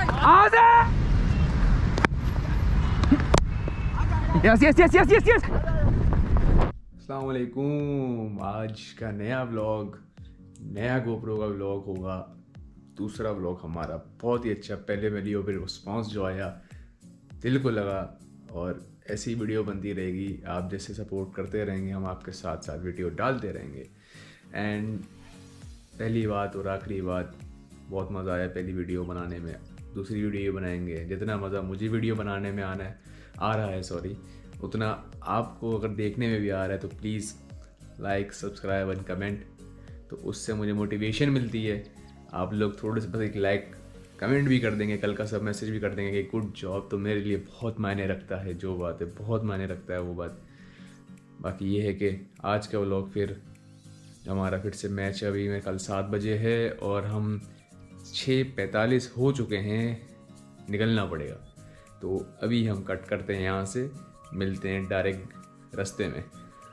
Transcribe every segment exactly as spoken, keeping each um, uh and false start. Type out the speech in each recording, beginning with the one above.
Yes yes yes yes yes yes. अस्सलाम वालेकुम। आज का नया व्लॉग, नया गोप्रो का व्लॉग होगा। दूसरा व्लॉग हमारा बहुत ही अच्छा, पहले वीडियो पे रिस्पॉन्स जो आया दिल को लगा, और ऐसी वीडियो बनती रहेगी। आप जैसे सपोर्ट करते रहेंगे, हम आपके साथ साथ वीडियो डालते रहेंगे। एंड पहली बात और आखिरी बात, बहुत मज़ा आया पहली वीडियो बनाने में। दूसरी वीडियो बनाएंगे, जितना मज़ा मुझे वीडियो बनाने में आना है आ रहा है सॉरी उतना आपको अगर देखने में भी आ रहा है, तो please like, subscribe and comment. तो उससे मुझे मोटिवेशन मिलती है। आप लोग थोड़े से बस एक लाइक कमेंट भी कर देंगे, कल का सब मैसेज भी कर देंगे कि गुड जॉब, तो मेरे लिए बहुत मायने रखता है। जो बात है बहुत मायने रखता है वो बात। बाकी ये है कि आज का व्लॉग, फिर हमारा फिर से मैच अभी में कल सात बजे है और हम छः पैंतालीस हो चुके हैं, निकलना पड़ेगा। तो अभी हम कट करते हैं यहाँ से, मिलते हैं डायरेक्ट रास्ते में।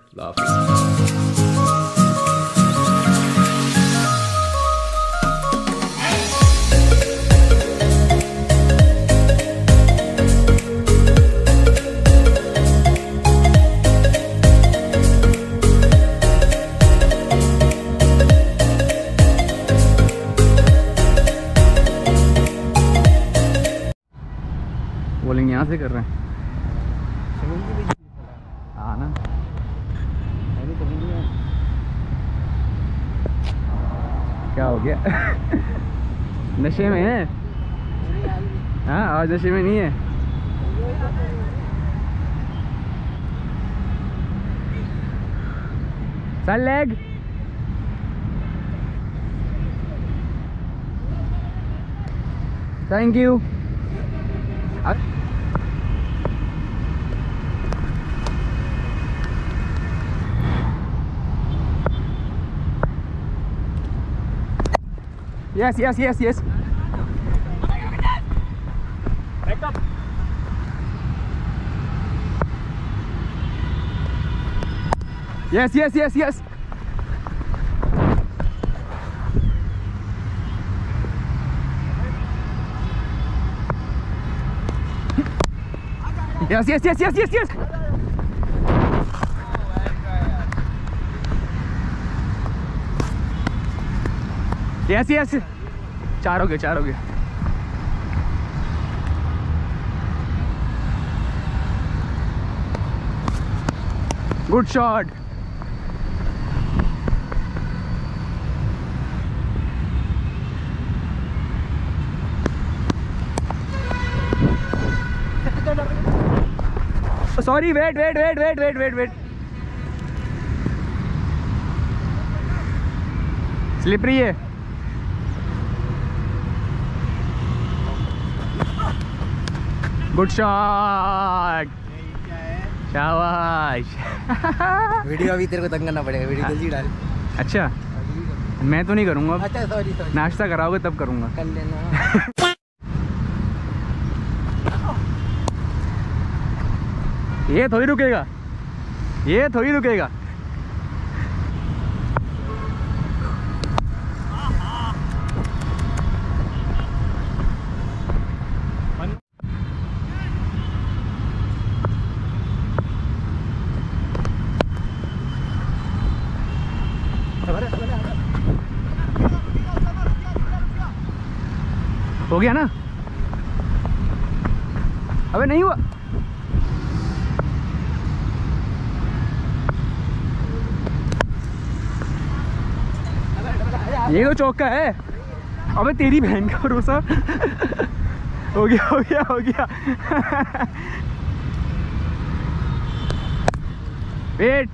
बॉलिंग यहाँ से कर रहे हैं। हाँ ना, क्या हो गया? नशे में है? हाँ आज नशे में नहीं है। चल leg. Thank you. Yes, yes, yes, yes. Back up. Yes, yes, yes, yes. Yes, yes, yes, yes, yes, yes. Yes yes, चार हो गए, चार हो गए। Good shot. Sorry, wait wait wait wait wait wait wait slippery है। Good shot, शाबाश। Video अभी तेरे को तंग करना पड़ेगा, वीडियो जल्दी डाल। अच्छा, मैं तो नहीं करूँगा। अच्छा सॉरी सॉरी, नाश्ता कराओगे तब करूँगा। कर लेना। ये थोड़ी रुकेगा, ये थोड़ी रुकेगा। हो गया ना? अबे नहीं हुआ। ये तो चौका है। अबे तेरी बहन का भरोसा। हो गया हो गया हो गया। Wait,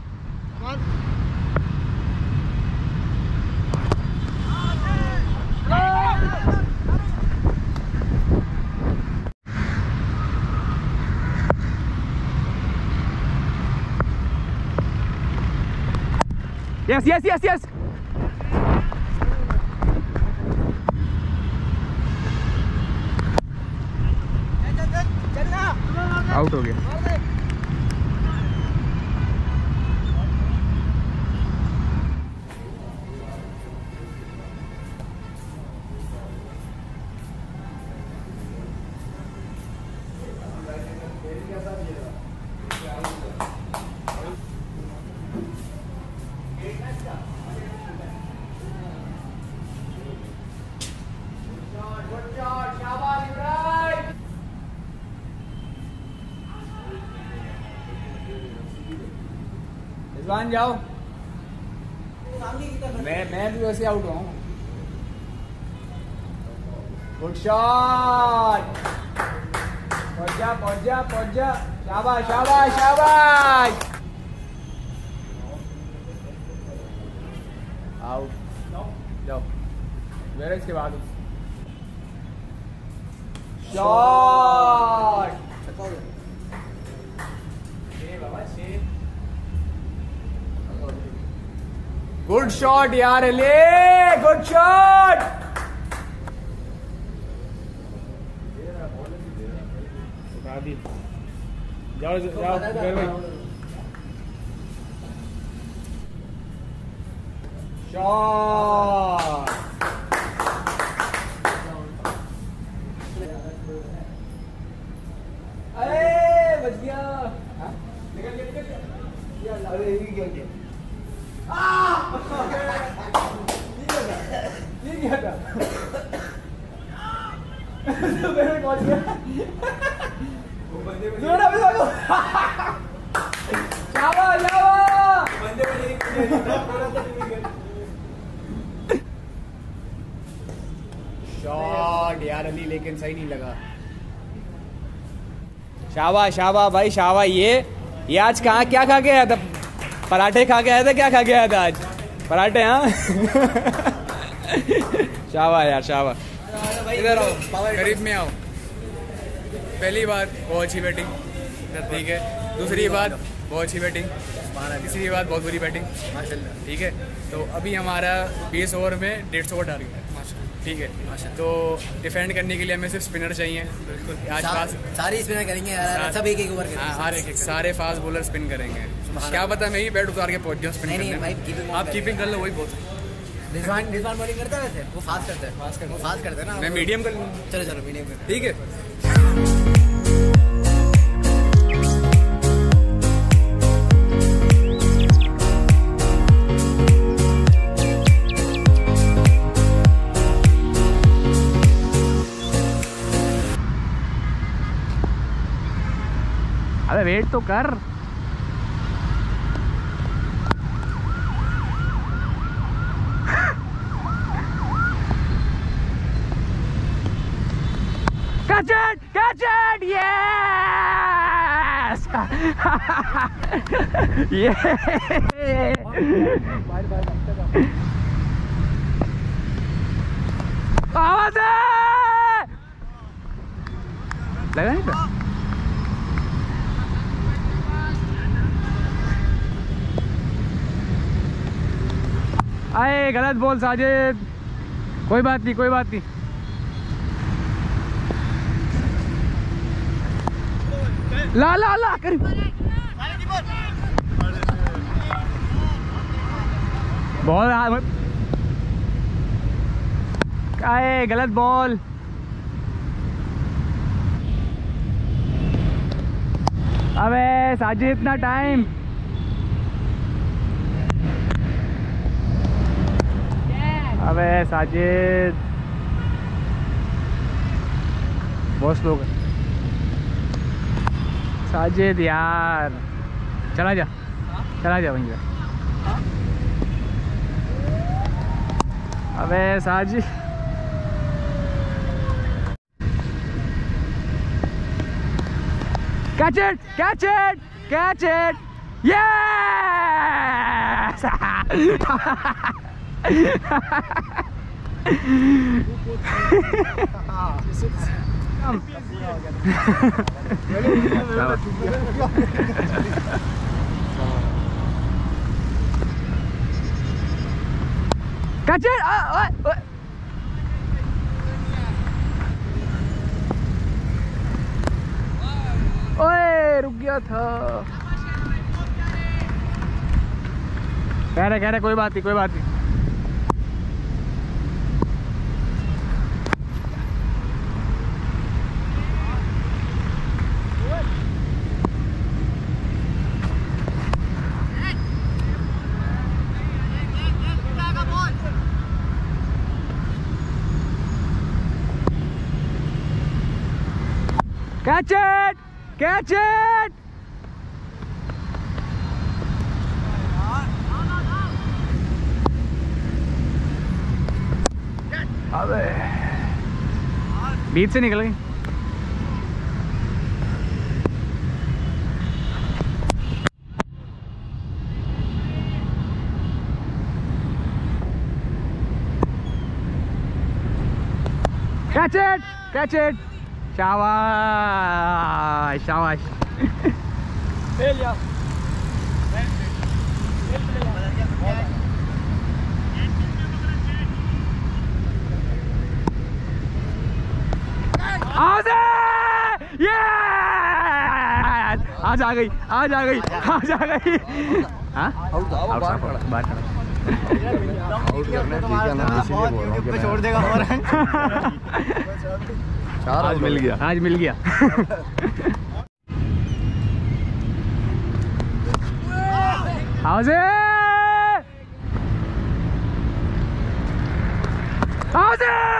yes yes yes yes. Out हो गया। रिजवान जाओ। मैं मैं भी वैसे आउट हुआ हूँ। Good shot. पहुंच जा पहुंच जा पहुंच जा। शाबाश शाबाश शाबाश। आउट जाओ। मेरे इसके बाद शॉट। गुड शॉट यार ले। Good shot. जाओ जाओ शॉट। अरे बच गया। निकल गया निकल गया। अरे ये क्या किया? ये क्या था? मेरे पहुंच गया। जोड़ा भी भागो। शाबाश शाबाश। शॉट यार अली लेकिन सही नहीं लगा। शाबाश शाबाश भाई शाबाश। ये ये आज कहाँ क्या खा के आया था? पराठे खा के आया था? क्या खा के आया था आज? पराठे हाँ। शाबाश यार शाबाश। इधर आओ करीब में आओ। पहली बात बहुत अच्छी बैटिंग ठीक है। दूसरी बात बहुत अच्छी बैटिंग। तीसरी बात बहुत बुरी बैटिंग माशाल्लाह ठीक है। तो अभी हमारा बीस ओवर में डेढ़ सौ का टारगेट है ठीक है। तो डिफेंड करने के लिए हमें सिर्फ स्पिनर चाहिए। बिल्कुल आज फास्ट सारे स्पिनर करेंगे यार। सब एक एक ओवर के हर एक एक सारे फास्ट बॉलर स्पिन करेंगे। क्या पता मैं ही बैट उतार के पहुंच जाऊँ स्पिन करने। आप कीपिंग कर लो वही बहुत। रिजवान रिजवान बॉलिंग करता है वैसे? वो फास्ट करता है। फास्ट करता है फास्ट करता है ना। मैं मीडियम कर लूँ। चलो चलो मीडियम कर ठीक है। अबे वेट तो कर। Catch it! Catch it! Yes! Yeah! आवाज है! लगा नहीं था? आए गलत बोल साजिद। कोई बात नहीं कोई बात नहीं। ला ला ला कर। बहुत आए गलत बॉल। अबे साजिद इतना टाइम। अबे साजिद बहुत स्लो है साजिद यार। चला जा चला जा वहीं पे। अबे Sajid catch it catch it catch it yes. Catch it! Uh, uh, uh. ओए रुक गया था। कह रहे कह रहे कोई बात नहीं कोई बात नहीं। Catch it! Catch it! अबे बीच से निकल गई। Catch it! Catch it! शाबाश शाबाश। आज आज आ गई आज आ गई आज आ गई। हाँ छोड़ देगा आज मिल गया आज मिल गया। आज आज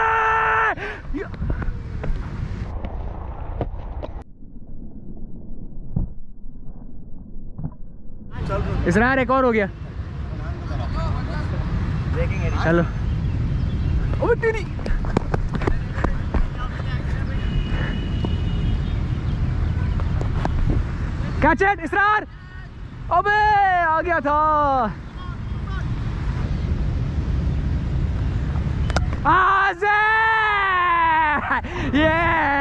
इसरार एक और हो गया। चलो ओ तेरी कैच इट इसरार। अबे आ गया था। आज़े ये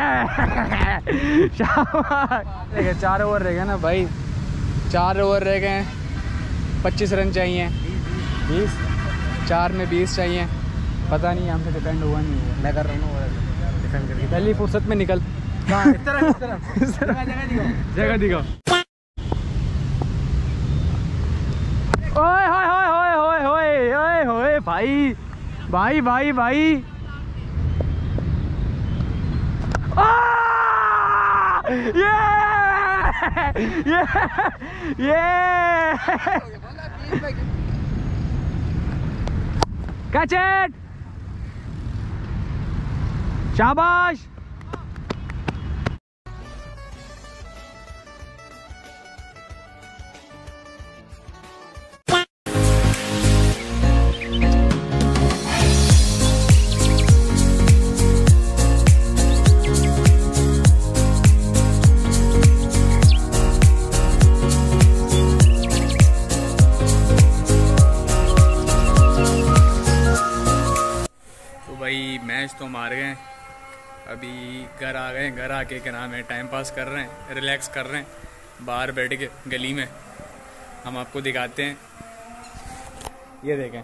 शाबाश। चार ओवर रह गए ना भाई, चार ओवर रह गए हैं। पच्चीस रन चाहिए, बीस चार में बीस चाहिए। पता नहीं हमसे डिपेंड हुआ नहीं हुआ। मैं कर रहा हूँ डिफेंड करके। पहली फुर्सत में निकल। जगह दिखाओ। ओए होए होए होए होए होए ओए होए भाई भाई भाई भाई। ये ये ये कैच इट शाबाश। मैच तो मार गए, अभी घर आ गए। घर आके क्या नाम है टाइम पास कर रहे हैं, रिलैक्स कर रहे हैं बाहर बैठ के गली में। हम आपको दिखाते हैं, ये देखें।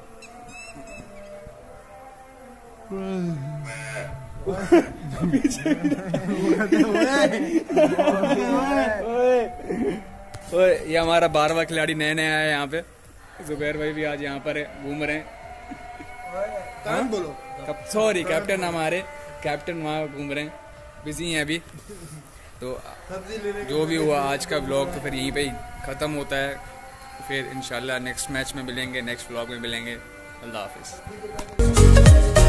ये हमारा बारहवां खिलाड़ी नए नए आया है यहाँ पे। जुबैर भाई भी आज यहाँ पर है, घूम रहे हैं। बोलो सॉरी कैप्टन हमारे कैप्टन वहाँ घूम रहे हैं, बिजी हैं अभी। तो जो भी हुआ आज का व्लॉग तो फिर यहीं पे ही ख़त्म होता है। फिर इंशाल्लाह नेक्स्ट मैच में मिलेंगे, नेक्स्ट व्लॉग में मिलेंगे। अल्लाह हाफिज़।